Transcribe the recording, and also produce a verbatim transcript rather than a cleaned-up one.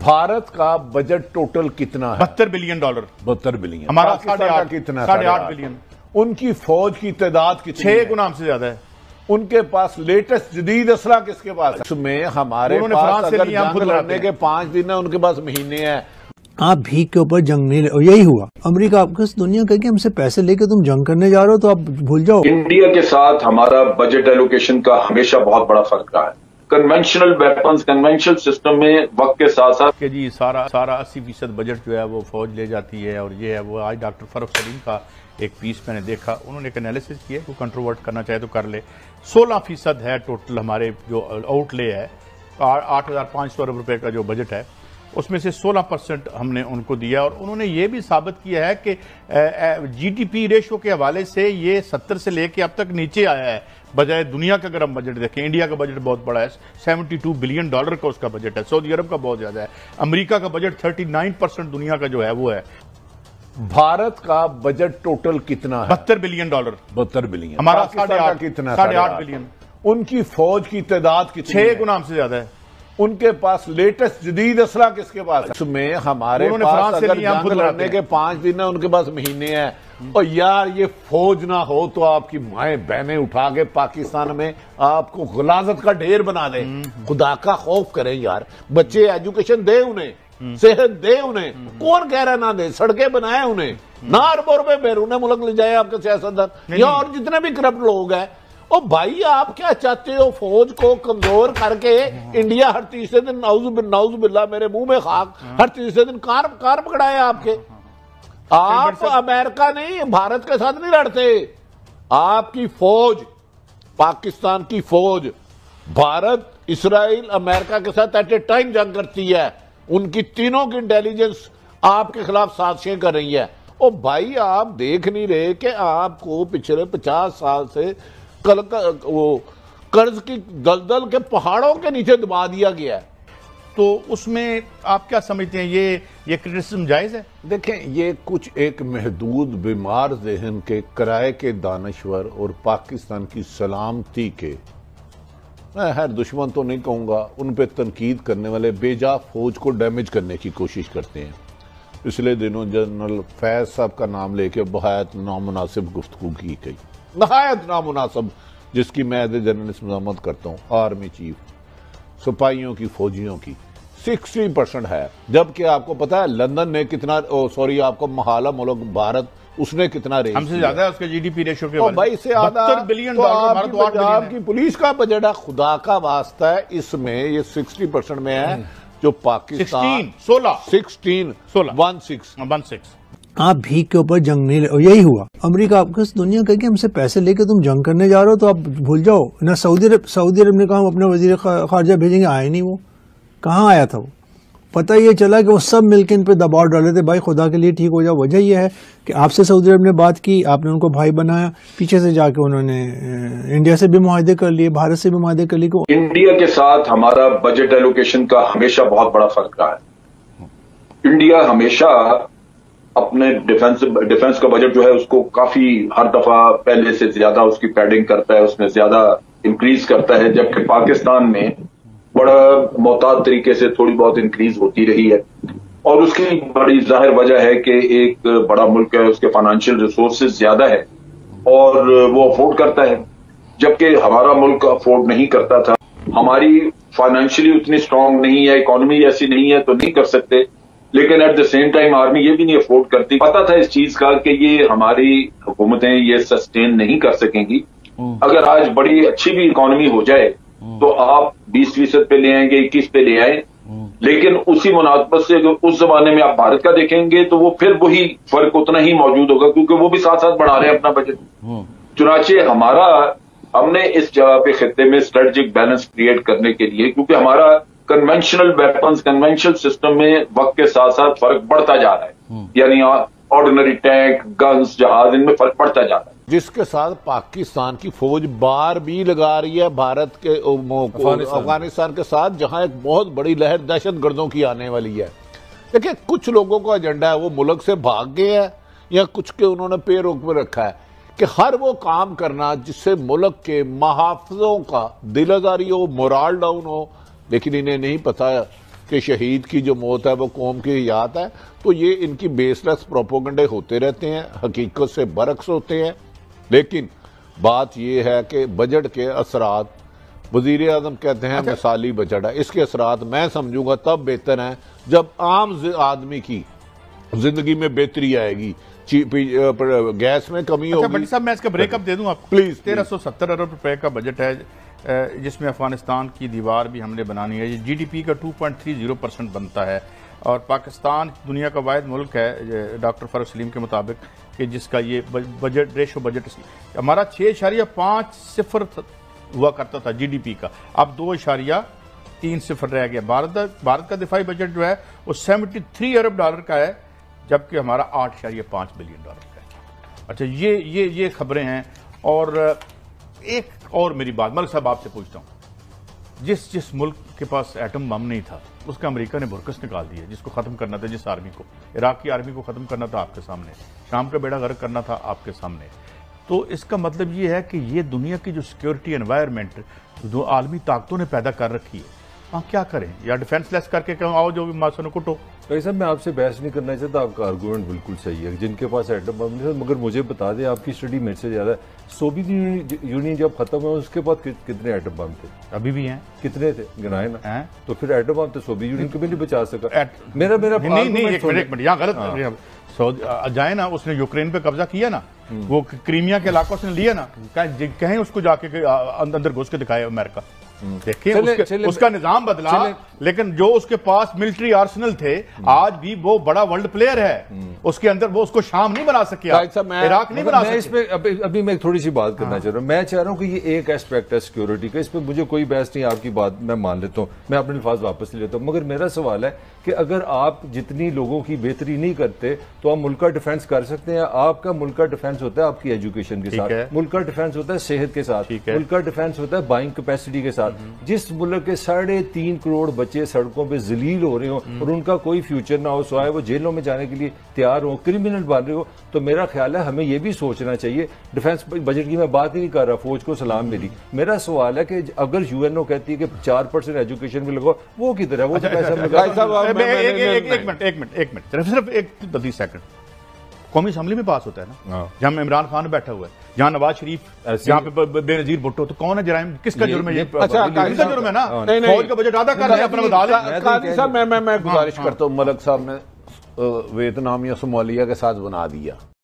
भारत का budget total कितना है? बहत्तर बिलियन डॉलर। बहत्तर बिलियन। हमारा साढ़े आठ कितना? साढ़े आठ बिलियन। उनकी फौज की तादाद कितनी? छह गुना हमसे ज्यादा है। उनके पास लेटेस्ट जदीद असला किसके पास? उसमें हमारे पास अगर जंग लड़ने के पांच दिन है, उनके पास महीने हैं। आप भीख के ऊपर जंग नहीं, और यही हुआ। अमेरिका आपको इस दुनिया कहेगी हमसे पैसे लेके तुम जंग करने जा रहे हो, तो आप भूल जाओ। इंडिया के साथ हमारा बजट एलोकेशन का हमेशा बहुत बड़ा फर्क रहा है। कन्वेंशनल वेपन्स, कन्वेंशनल सिस्टम में वक्त के साथ साथ कि जी सारा सारा अस्सी फीसद बजट जो है वो फौज ले जाती है, और ये है वो। आज डॉक्टर फरूख सलीम का एक पीस मैंने देखा, उन्होंने एक एनालिसिस किया, कोई कंट्रोवर्ट करना चाहे तो कर ले। सोलह फीसद है टोटल हमारे जो आउटले है, आठ हजार पाँच सौ अरब रुपए का जो बजट है, उसमें से सोलह परसेंट हमने उनको दिया। और उन्होंने ये भी साबित किया है कि जीडीपी रेशो के हवाले से ये सत्तर से लेके अब तक नीचे आया है, बजाय दुनिया का। अगर हम बजट देखें, इंडिया का बजट बहुत बड़ा है, बहत्तर बिलियन डॉलर का उसका बजट है। सऊदी अरब का बहुत ज्यादा है। अमेरिका का बजट उनतालीस परसेंट दुनिया का जो है वो है। भारत का बजट टोटल कितना है? बहत्तर बिलियन डॉलर। बहत्तर बिलियन। हमारा साढ़े आठ कितना? साढ़े आठ बिलियन। उनकी फौज की तादाद कितनी? छह गुना हमसे ज्यादा है। उनके पास लेटेस्ट जदीद असला किसके पास? उसमें हमारे पास अगर जंग लड़ने के पांच दिन है, उनके पास महीने हैं। और यार ये फौज ना हो तो आपकी माएं बहनें उठा के पाकिस्तान में आपको गुलाजत का ढेर बना दे। खुदा का खौफ करें यार। बच्चे एजुकेशन दे उन्हें, सेहत दे उन्हें। कौन कह रहा ना दे? सड़कें बनाए उन्हें, ना अरबों रुपए बैरून मुल्क ले जाए आपके सियासतदान या और जितने भी करप्ट लोग हैं। ओ भाई आप क्या चाहते हो? फौज को कमजोर करके इंडिया हर तीसरे दिन नाउज बिल्ला मेरे मुंह में खाक, हर तीसरे दिन कार कार पकड़ाए आपके। आप अमेरिका नहीं, भारत के साथ नहीं लड़ते। आपकी फौज, पाकिस्तान की फौज भारत, इसराइल, अमेरिका के साथ एट ए टाइम जंग करती है। उनकी तीनों की इंटेलिजेंस आपके खिलाफ साजिशें कर रही है। ओ भाई आप देख नहीं रहे कि आपको पिछले पचास साल से कल वो कर्ज की दलदल के पहाड़ों के नीचे दबा दिया गया है। तो उसमें आप क्या समझते हैं, ये ये क्रिटिसिज्म जायज है? देखें, ये कुछ एक महदूद बीमार ज़हन के किराए के दानश्वर और पाकिस्तान की सलामती के, मैं हर दुश्मन तो नहीं कहूँगा, उन पर तनकीद करने वाले बेजा फौज को डैमेज करने की कोशिश करते हैं। पिछले दिनों जनरल फैज साहब का नाम लेके बहुत नामुनासिब गुफ्तगू की गई, नहायत नामुनासिब, जिसकी मैं एज ए जर्नलिस्ट मजम्मत करता हूँ। आर्मी चीफ, सिपाहियों की, फौजियों की साठ परसेंट है, जबकि आपको पता है लंदन ने कितना, सॉरी आपको महाला मुल्क भारत, उसने कितना रेट हमसे ज्यादा है उसके जीडीपी रेशो के भाई इससे आधा बिलियन तो डॉलर। आपकी पंजाब की पुलिस का बजट है, खुदा का वास्ता है। इसमें ये साठ परसेंट में है जो पाकिस्तान सोलह सिक्सटीन सोलह वन सिक्स वन सिक्स। आप भीख के ऊपर जंग नहीं, और यही हुआ। अमेरिका आपको इस दुनिया कहेगी हमसे पैसे लेके तुम जंग करने जा रहे हो, तो आप भूल जाओ ना। सऊदी अरब सऊदी अरब ने कहा हम अपने वजीर खारजा भेजेंगे, आए नहीं। वो कहाँ आया था? वो पता ये चला कि वो सब मिलकर इन पे दबाव डाले थे, भाई खुदा के लिए ठीक हो जाओ। वजह यह है कि आपसे सऊदी अरब ने बात की, आपने उनको भाई बनाया, पीछे से जाके उन्होंने इंडिया से भी मुआहदे कर लिए, भारत से भी मुआहदे कर लिए। इंडिया के साथ हमारा बजट एलोकेशन का हमेशा बहुत बड़ा फर्क रहा है। इंडिया हमेशा अपने डिफेंस डिफेंस का बजट जो है उसको काफी हर दफा पहले से ज्यादा उसकी पैडिंग करता है, उसमें ज्यादा इंक्रीज करता है, जबकि पाकिस्तान में बड़ा मोहतात तरीके से थोड़ी बहुत इंक्रीज होती रही है। और उसकी बड़ी जाहिर वजह है कि एक बड़ा मुल्क है, उसके फाइनेंशियल रिसोर्सेज ज्यादा है और वो अफोर्ड करता है, जबकि हमारा मुल्क अफोर्ड नहीं करता था। हमारी फाइनेंशियली उतनी स्ट्रांग नहीं है, इकोनॉमी ऐसी नहीं है, तो नहीं कर सकते। लेकिन at the same time army ये भी नहीं अफोर्ड करती। पता था इस चीज का कि ये हमारी हुकूमतें ये सस्टेन नहीं कर सकेंगी। अगर आज बड़ी अच्छी भी इकोनॉमी हो जाए तो आप बीस फीसद पे ले आएंगे, इक्कीस पे ले आए, लेकिन उसी मुनासबत से अगर उस जमाने में आप भारत का देखेंगे तो वो फिर वही फर्क उतना ही मौजूद होगा, क्योंकि वो भी साथ साथ बढ़ा रहे हैं अपना बजट। चुनाचे हमारा हमने इस जगह पे खित्ते में स्ट्रेटेजिक बैलेंस क्रिएट करने के लिए, क्योंकि हमारा कन्वेंशनल वेपन्स, कन्वेंशनल सिस्टम में वक्त के साथ साथ फर्क बढ़ता जा रहा है, यानी ऑर्डिनरी टैंक, गन्स, जहाज, इनमें फर्क बढ़ता जा रहा है, जिसके साथ पाकिस्तान की फौज बार भी लगा रही है भारत के अफगानिस्तान के साथ, जहां एक बहुत बड़ी लहर दहशत गर्दों की आने वाली है। देखिए, कुछ लोगों का एजेंडा है वो मुल्क से भाग गए हैं, या कुछ के उन्होंने पे रोक में रखा है कि हर वो काम करना जिससे मुल्क के महाफिजों का दिल आजारी हो, मोराल डाउन हो। लेकिन इन्हें नहीं पता कि शहीद की जो मौत है वो कौम की याद है, तो ये इनकी बेसलेस प्रोपोगंडे होते रहते हैं, हकीकत से बरक्स होते हैं। लेकिन बात यह है कि बजट के असरात, वजीर आजम कहते हैं मिसाली बजट है, इसके असरात मैं समझूंगा तब बेहतर हैं जब आम आदमी की जिंदगी में बेहतरी आएगी, गैस में कमी अच्छा, होगी। साहब मैं इसका ब्रेकअप दे दूं आपको प्लीज। तेरह सौ सत्तर अरब रुपए का बजट है जिसमें अफगानिस्तान की दीवार भी हमने बनानी है। ये जीडीपी का two point three zero percent बनता है और पाकिस्तान दुनिया का वाहिद मुल्क है डॉक्टर फरूख सलीम के मुताबिक कि जिसका ये बजट रेशो बजट हमारा छः इशारिया पाँच सिफर हुआ करता था जीडीपी का, अब दो इशारिया तीन सिफर रह गया। भारत भारत का दिफाई बजट जो है वो सेवेंटी थ्री अरब डॉलर का है जबकि हमारा आठ इशारिया पाँच बिलियन डॉलर का है। अच्छा, ये ये ये खबरें हैं। और एक और मेरी बात मलिक साहब आपसे पूछता हूँ, जिस जिस मुल्क के पास एटम बम नहीं था उसका अमेरिका ने बुरकस निकाल दिया, जिसको खत्म करना था, जिस आर्मी को, इराक की आर्मी को खत्म करना था आपके सामने, शाम का बेड़ा गर्क करना था आपके सामने। तो इसका मतलब ये है कि ये दुनिया की जो सिक्योरिटी एनवायरनमेंट जो आलमी ताकतों ने पैदा कर रखी है, हाँ क्या करें, या डिफेंस लेस करके कहो आओ जो भी मासूम कुटो। भाई साहब मैं आपसे बहस नहीं करना चाहता, आपका आर्गूमेंट बिल्कुल सही है, जिनके पास एटम बम नहीं था। मगर मुझे बता दें, आपकी स्टडी मेरे से ज्यादा, सोवियत यूनियन जब खत्म हुआ उसके बाद कि, कितने एटम बम थे? अभी भी हैं। कितने थे गिनाए ना हैं? तो फिर एटम बम तो सोवियत यूनियन को भी नहीं बचा सका। मेरा मेरा नहीं नहीं एक मिनट एक मिनट यहाँ गलत जाए ना, उसने यूक्रेन पे कब्जा किया ना, वो क्रीमिया के इलाकों से लिया ना, कहीं उसको जाके अंदर घुस के दिखाया अमेरिका। देखिए उसके, चले, उसका निजाम बदला, लेकिन जो उसके पास मिलिट्री आर्सेनल थे आज भी वो बड़ा वर्ल्ड प्लेयर है, उसके अंदर वो उसको शाम नहीं बना सके, इराक नहीं बना सके। इसमें अभी, अभी मैं थोड़ी सी बात करना चाह रहा हूँ। मैं चाह रहा हूँ कि ये एक एस्पेक्ट है सिक्योरिटी का, इसमें मुझे कोई बहस नहीं, आपकी बात मैं मान लेता हूँ, मैं अपने अल्फाज वापस ले लेता हूँ। मगर मेरा सवाल है कि अगर आप जितनी लोगों की बेहतरी नहीं करते तो आप मुल्क का डिफेंस कर सकते हैं। आपका मुल्क का डिफेंस होता है आपकी एजुकेशन के साथ, मुल्क का डिफेंस होता है सेहत के साथ, मुल्क का डिफेंस होता है बाइंग कैपेसिटी के साथ। जिस मुल्क के साढ़े तीन करोड़ बच्चे सड़कों पे जलील हो रहे हो और उनका कोई फ्यूचर ना हो, सवाए वो जेलों में जाने के लिए तैयार हो, क्रिमिनल बन रहे हो, तो मेरा ख्याल है हमें यह भी सोचना चाहिए। डिफेंस बजट की मैं बात ही नहीं कर रहा, फौज को सलाम मिली। मेरा सवाल है कि अगर यूएनओ कहती है कि चार परसेंट एजुकेशन में लगाओ, वो किधर है? वो अच्छा, पैसा एक मिनट एक मिनट एक मिनट सिर्फ एक बत्तीस सेकंड कौमी असम्बली में पास होता है ना, जहां इमरान खान बैठा हुआ है, जहां नवाज शरीफ, जहां पे बेनजीर भुट्टो, तो कौन है जराइम, किसका जुर्म है? अच्छा किसका जुर्म है ना? फौज का बजट आधा कर दिया अपना बता लें। साहब मैं मैं मैं गुजारिश करता हूँ, मलिक साहब ने वियतनाम या सोमालिया के साथ बना दिया।